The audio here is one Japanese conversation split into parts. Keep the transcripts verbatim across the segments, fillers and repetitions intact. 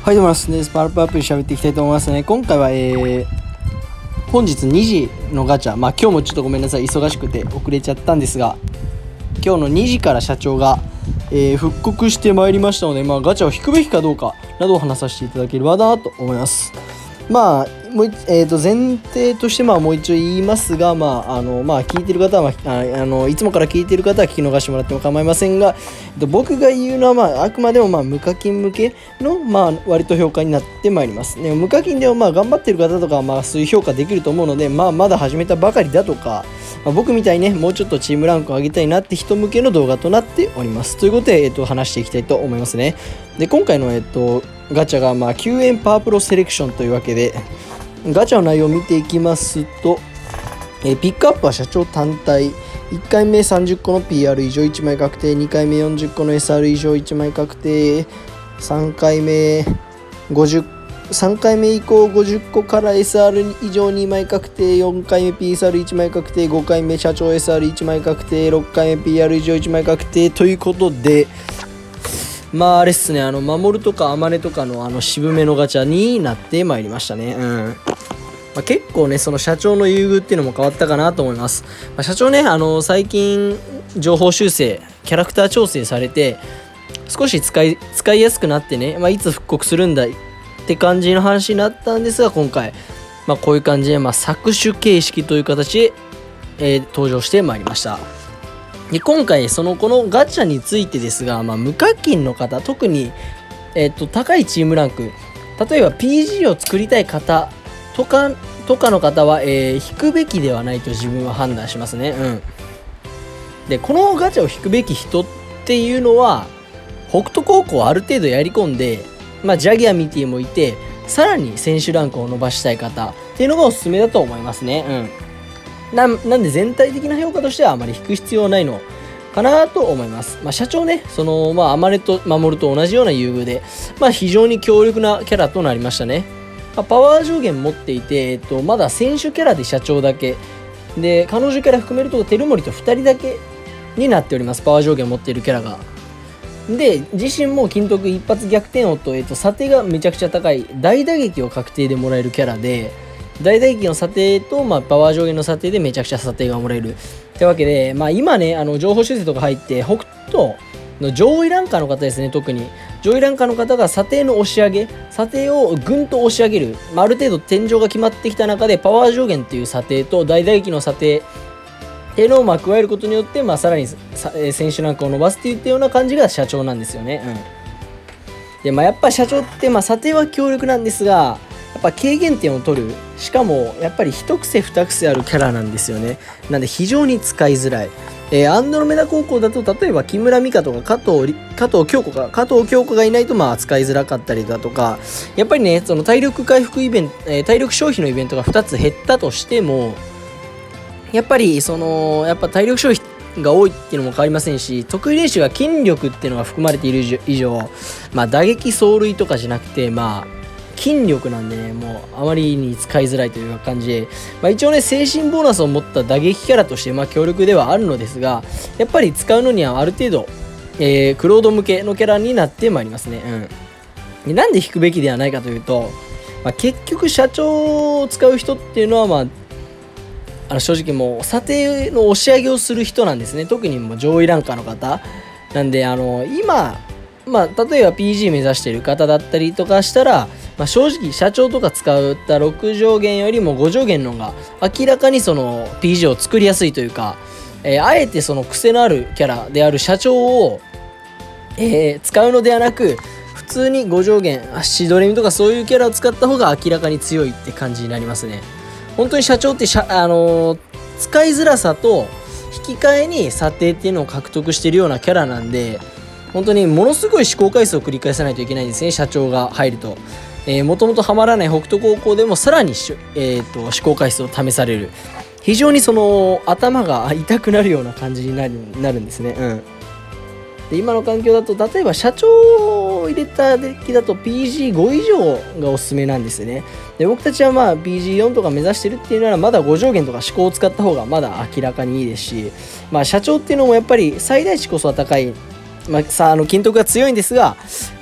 はい、どうもですね、スパルプアプリ喋っていきたいと思いますね。今回は、えー、本日にじのガチャ、まあ今日もちょっとごめんなさい、忙しくて遅れちゃったんですが、今日のにじから社長が、えー、復刻してまいりましたので、まあ、ガチャを引くべきかどうかなどを話させていただければなと思います。まあ、もうえー、と前提としてまあもう一応言いますが、まああのまあ、聞いてる方は、まあ、あのいつもから聞いてる方は聞き逃してもらっても構いませんが、えっと、僕が言うのは、まあ、あくまでもまあ無課金向けの、まあ、割と評価になってまいります、ね、無課金でもまあ頑張ってる方とかはまあそういう評価できると思うので、まあ、まだ始めたばかりだとか、まあ、僕みたいにねもうちょっとチームランクを上げたいなって人向けの動画となっておりますということで、えっと、話していきたいと思いますね。で今回の、えっと、ガチャがまあきゅうえんパワープロセレクションというわけで、ガチャの内容を見ていきますと、えー、ピックアップは社長単体、いっかいめさんじゅっこの ピーアール 以上いちまい確定、にかいめよんじゅっこの エスアール 以上いちまい確定、さんかいめごじゅう、さんかいめ以降ごじゅっこから エスアール 以上にまい確定、よんかいめ ピーエスアールいちまい確定、ごかいめ社長 エスアールいちまい確定、ろっかいめ ピーアール 以上いちまい確定ということで、まああれっすね、あの守るとかあまねとかのあの渋めのガチャになってまいりましたね。うん。まあ、結構ねその社長の優遇っていうのも変わったかなと思います。まあ、社長ねあの最近情報修正キャラクター調整されて少し使い使いやすくなってね、まあ、いつ復刻するんだって感じの話になったんですが、今回、まあ、こういう感じで、まあ、搾取形式という形で、えー、登場してまいりました。で今回そのこのガチャについてですが、まあ、無課金の方特に、えー、と高いチームランク、例えば ピージー を作りたい方とかとかの方は、えー、引くべきではないと自分は判断しますね。うん。でこのガチャを引くべき人っていうのは北斗高校をある程度やり込んで、まあ、ジャギアミティもいてさらに選手ランクを伸ばしたい方っていうのがおすすめだと思いますね。うん。な, なんで全体的な評価としてはあまり引く必要はないのかなと思います。まあ、社長ねそのまあアマネと守ると同じような優遇で、まあ、非常に強力なキャラとなりましたね。パワー上限持っていて、えっと、まだ選手キャラで社長だけで彼女キャラ含めると照森とふたりだけになっております。パワー上限持っているキャラがで自身も金徳一発逆転王と、えっと、査定がめちゃくちゃ高い大打撃を確定でもらえるキャラで、大打撃の査定と、まあ、パワー上限の査定でめちゃくちゃ査定がもらえるってわけで、まあ、今ねあの情報修正とか入って北斗の上位ランカーの方ですね、特に上位ランカーの方が査定の押し上げ査定をぐんと押し上げる、まあ、ある程度天井が決まってきた中でパワー上限っていう査定と大打撃の査定っていうのをまあ加えることによって、まあ、さらに選手ランクを伸ばすっていったような感じが社長なんですよね。うん、でまあやっぱ社長ってまあ査定は強力なんですが、やっぱ軽減点を取る、しかもやっぱり一癖二癖あるキャラなんですよね。なんで非常に使いづらい。えー、アンドロメダ高校だと例えば木村美香とか加藤加藤京子が加藤京子がいないとまあ扱いづらかったりだとか、やっぱりねその体力回復イベント、えー、体力消費のイベントがふたつ減ったとしても、やっぱりそのやっぱ体力消費が多いっていうのも変わりませんし、得意練習が筋力っていうのが含まれている以上、まあ打撃走塁とかじゃなくてまあ筋力なんでね、もうあまりに使いづらいという感じで、まあ、一応ね精神ボーナスを持った打撃キャラとしてまあ強力ではあるのですが、やっぱり使うのにはある程度、えー、クロード向けのキャラになってまいりますね。うん、でなんで引くべきではないかというと、まあ、結局社長を使う人っていうのはまああの正直もう査定の押し上げをする人なんですね。特にもう上位ランカーの方なんで、あの今まあ、例えば ピージー 目指している方だったりとかしたら、まあ、正直社長とか使ったろく上限よりもご上限の方が明らかにその ピージー を作りやすいというか、えー、あえてその癖のあるキャラである社長を、えー、使うのではなく、普通にご上限シドレミとかそういうキャラを使った方が明らかに強いって感じになりますね。本当に社長ってしゃ、あのー、使いづらさと引き換えに査定っていうのを獲得しているようなキャラなんで、本当にものすごい試行回数を繰り返さないといけないんですね、社長が入ると。えー、もともとはまらない北斗高校でもさらに、えー、と試行回数を試される。非常にその頭が痛くなるような感じになる、なるんですね。うん。で今の環境だと例えば社長を入れたデッキだと ピージーご 以上がおすすめなんですね。で僕たちはまあ ピージーよん とか目指してるっていうならまだご上限とか思考を使った方がまだ明らかにいいですし、まあ社長っていうのもやっぱり最大値こそは高い、まあ、さあの金徳が強いんですが、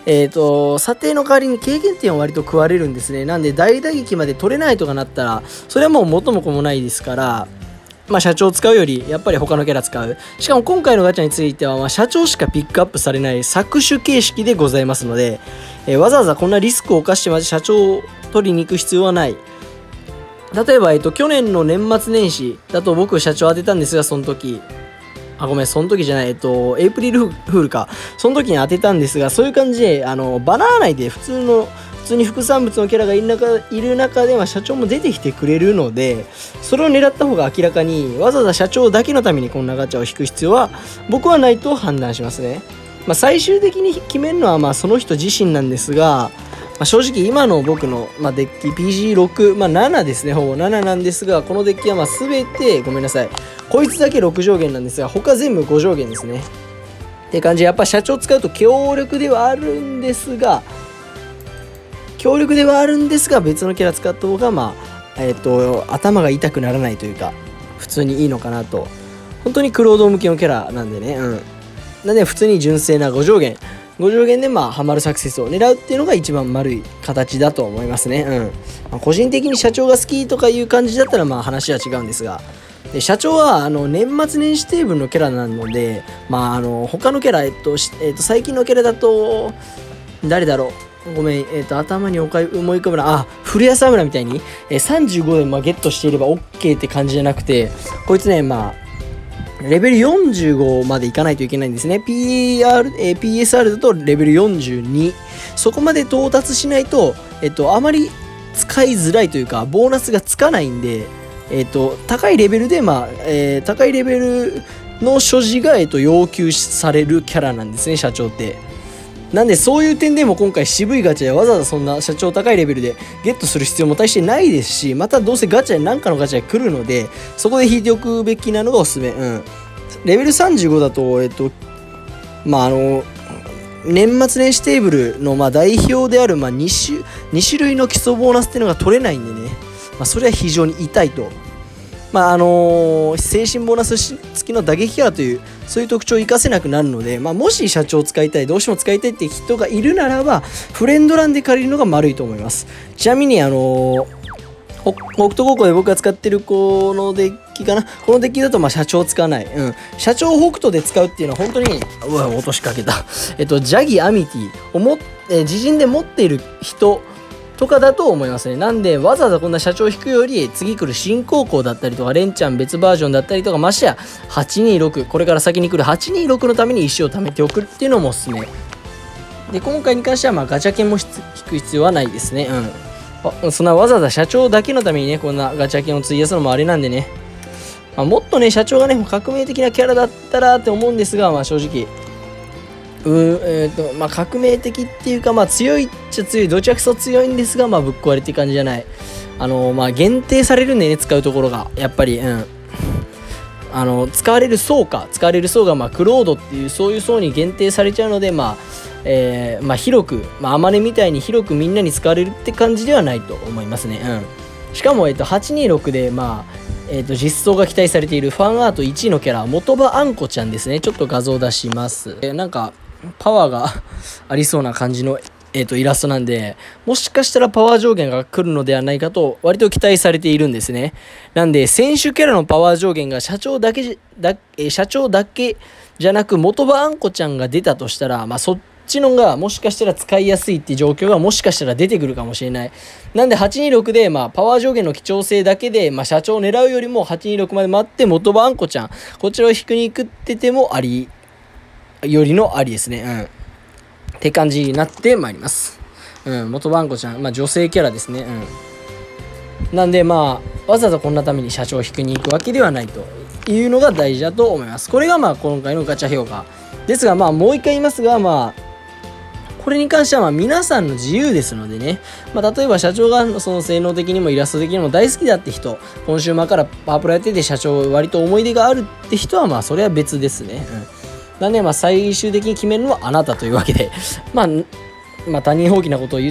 えーと、査定の代わりに経験点を割と食われるんですね。なんで大打撃まで取れないとかなったら、それはもう元も子もないですから、まあ、社長を使うよりやっぱり他のキャラ使う。しかも今回のガチャについては、まあ、社長しかピックアップされない搾取形式でございますので、えー、わざわざこんなリスクを冒してまで社長を取りに行く必要はない。例えば、えっと、去年の年末年始だと僕社長当てたんですが、その時あごめんその時じゃないえっとエイプリルフールか、その時に当てたんですが、そういう感じであのバナー内で普通の普通に副産物のキャラがいる中いる中では社長も出てきてくれるので、それを狙った方が明らかに、わざわざ社長だけのためにこんなガチャを引く必要は僕はないと判断しますね。まあ、最終的に決めるのはまあその人自身なんですが、まあ、正直今の僕の、まあ、デッキ ピージーろく、まあ、ななですね、ほぼなななんですが、このデッキはまあ全てごめんなさいこいつだけろく上限なんですが、他全部ご上限ですねって感じで、やっぱ社長使うと強力ではあるんですが強力ではあるんですが別のキャラ使った方がまあえっと頭が痛くならないというか普通にいいのかなと。本当にクロード向きのキャラなんでね、うんなんで普通に純正なご上限ご上限でまあハマるサクセスを狙うっていうのが一番丸い形だと思いますね。うん、まあ、個人的に社長が好きとかいう感じだったらまあ話は違うんですが、で社長はあの年末年始テーブルのキャラなので、まああの他のキャラえっと、えっと、最近のキャラだと誰だろうごめん、えっと頭に思い浮かぶなあ古谷沢村みたいに、えさんじゅうごでまあゲットしていれば OK って感じじゃなくて、こいつねまあレベルよんじゅうごまでいかないといけないんですね。ピーアール、えー、ピーエスアール だとレベルよんじゅうに。そこまで到達しないと、えっと、あまり使いづらいというか、ボーナスがつかないんで、えっと、高いレベルで、まあ、えー、高いレベルの所持が、えっと、要求されるキャラなんですね、社長って。なんで、そういう点でも今回渋いガチャでわざわざそんな社長高いレベルでゲットする必要も大してないですし、またどうせガチャで何かのガチャが来るので、そこで引いておくべきなのがおすすめ。うん。レベルさんじゅうごだと、えっと、まあ、あの、年末年始テーブルのまあ代表であるまあ 2, 種2種類の基礎ボーナスっていうのが取れないんでね、まあ、それは非常に痛いと。まああのー、精神ボーナス付きの打撃キャラというそういう特徴を生かせなくなるので、まあ、もし社長を使いたいどうしても使いたいって人がいるならばフレンドランで借りるのが丸いと思います。ちなみにあのー、北斗高校で僕が使ってるこのデッキかな、このデッキだとまあ社長使わない、うん、社長を北斗で使うっていうのは本当にうわ落としかけたえっとジャギアミティをも、えー、自陣で持っている人とかだと思いますね。なんでわざわざこんな社長を引くより次来る新高校だったりとかレンちゃん別バージョンだったりとか、ましてやはちにーろくこれから先に来るはちにーろくのために石を貯めておくっていうのもおすすめで、今回に関してはまあガチャ券も引く必要はないですね。うん、そんなわざわざ社長だけのためにねこんなガチャ券を費やすのもあれなんでね、まあ、もっとね社長がね革命的なキャラだったらって思うんですが、まあ正直うえーとまあ、革命的っていうか、まあ、強いっちゃ強いどちらかと強いんですが、まあ、ぶっ壊れっていう感じじゃない。あのまあ限定されるんでね使うところがやっぱり、うん、あの使われる層か使われる層がまあクロードっていうそういう層に限定されちゃうので、まあえーまあ、広く、まあ、アマネみたいに広くみんなに使われるって感じではないと思いますね。うん、しかも、えー、とはちにーろくで、まあえー、と実装が期待されているファンアートいちいのキャラ元場あんこちゃんですね。ちょっと画像出します。えー、なんかパワーがありそうな感じの、えー、とイラストなんで、もしかしたらパワー上限が来るのではないかと割と期待されているんですね。なんで選手キャラのパワー上限が社長だけだ、えー、社長だけじゃなく元場あんこちゃんが出たとしたら、まあ、そっちのがもしかしたら使いやすいっていう状況がもしかしたら出てくるかもしれない。なんではちにーろくで、まあ、パワー上限の貴重性だけで、まあ、社長を狙うよりもはちにーろくまで待って元場あんこちゃんこちらを引くに行くっててもありよりのありですね。うん。って感じになってまいります。うん。元バンコちゃん、まあ女性キャラですね。うん。なんでまあ、わざわざこんなために社長を引くに行くわけではないというのが大事だと思います。これがまあ今回のガチャ評価。ですがまあもう一回言いますが、まあ、これに関してはまあ皆さんの自由ですのでね、まあ、例えば社長がその性能的にもイラスト的にも大好きだって人、コンシューマーからパワープロやってて社長割と思い出があるって人はまあそれは別ですね。うんなんでまあ最終的に決めるのはあなたというわけで、まあ、まあ他人放棄なことを言っ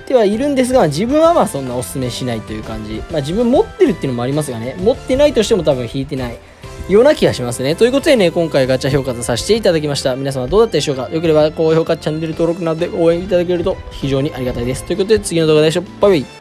てはいるんですが、自分はまあそんなおすすめしないという感じ。まあ自分持ってるっていうのもありますがね、持ってないとしても多分引いてないような気がしますね。ということでね、今回ガチャ評価とさせていただきました。皆様どうだったでしょうか。よければ高評価、チャンネル登録などで応援いただけると非常にありがたいです。ということで次の動画でしょ。バイバイ。